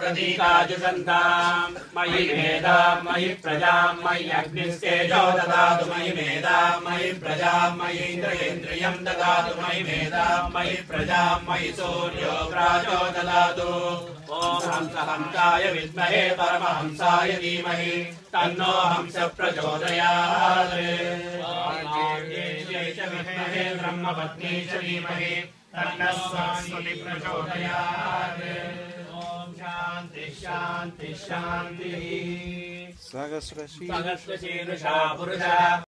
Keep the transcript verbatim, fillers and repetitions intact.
प्रतीकाजुषन्ताम् मयि मेधाम् मयि प्रजाम् मयि अग्निस्तेजो ददातु मयि मेधाम् मयि प्रजाम् मयि इन्द्रियम् ददातु मयि मेधाम् मयि प्रजाम् मयि सूर्यो प्राजो ददातु ॐ हंस हंसाय विद्महे परमहंसाय धीमहि तन्नो हंस प्रचोदयात् विद्महे ब्रह्मपत्नी च धीमहि तन्नः सरस्वती प्रचोदयात् ॐ शान्ति शान्ति शान्तिः सहस्रशीर्षा पुरुषः